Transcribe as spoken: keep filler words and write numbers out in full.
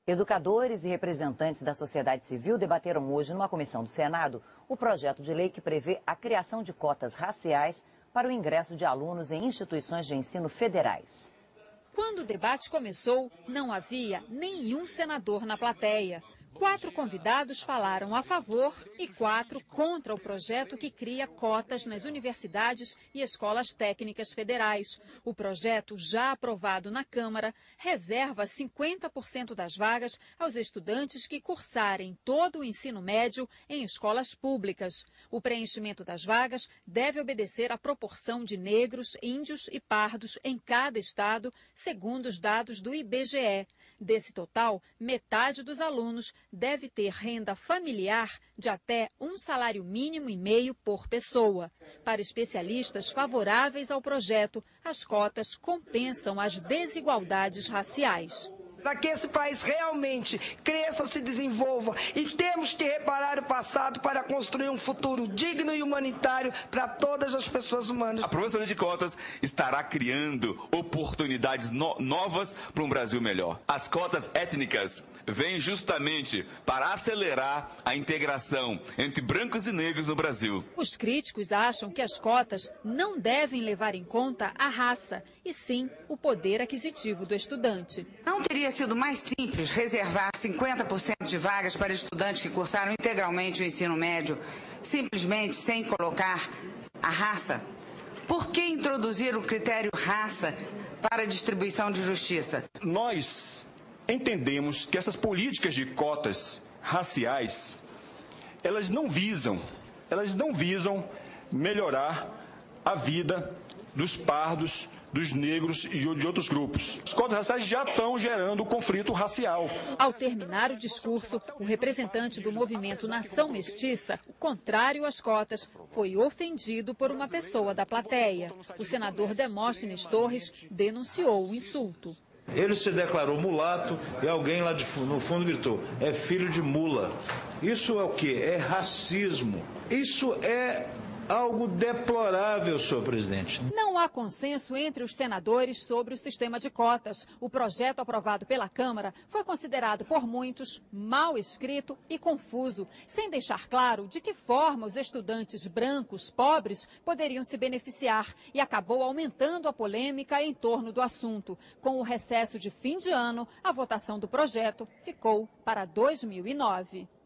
Educadores e representantes da sociedade civil debateram hoje numa comissão do Senado o projeto de lei que prevê a criação de cotas raciais para o ingresso de alunos em instituições de ensino federais. Quando o debate começou, não havia nenhum senador na plateia. Quatro convidados falaram a favor e quatro contra o projeto que cria cotas nas universidades e escolas técnicas federais. O projeto, já aprovado na Câmara, reserva cinquenta por cento das vagas aos estudantes que cursarem todo o ensino médio em escolas públicas. O preenchimento das vagas deve obedecer à proporção de negros, índios e pardos em cada estado, segundo os dados do I B G E. Desse total, metade dos alunos deve ter renda familiar de até um salário mínimo e meio por pessoa. Para especialistas favoráveis ao projeto, as cotas compensam as desigualdades raciais. Para que esse país realmente cresça, se desenvolva, e temos que reparar o passado para construir um futuro digno e humanitário para todas as pessoas humanas. A aprovação de cotas estará criando oportunidades no novas para um Brasil melhor. As cotas étnicas vêm justamente para acelerar a integração entre brancos e negros no Brasil. Os críticos acham que as cotas não devem levar em conta a raça, e sim o poder aquisitivo do estudante. Não teria sido mais simples reservar cinquenta por cento de vagas para estudantes que cursaram integralmente o ensino médio, simplesmente sem colocar a raça? Por que introduzir o critério raça para a distribuição de justiça? Nós entendemos que essas políticas de cotas raciais, elas não visam, elas não visam melhorar a vida dos pardos, dos negros e de outros grupos. As cotas raciais já estão gerando conflito racial. Ao terminar o discurso, o representante do movimento Nação Mestiça, contrário às cotas, foi ofendido por uma pessoa da plateia. O senador Demóstenes Torres denunciou o insulto. Ele se declarou mulato e alguém lá de, no fundo gritou, é filho de mula. Isso é o quê? É racismo. Isso é algo deplorável, senhor presidente. Não há consenso entre os senadores sobre o sistema de cotas. O projeto aprovado pela Câmara foi considerado por muitos mal escrito e confuso, sem deixar claro de que forma os estudantes brancos, pobres, poderiam se beneficiar, e acabou aumentando a polêmica em torno do assunto. Com o recesso de fim de ano, a votação do projeto ficou para dois mil e nove.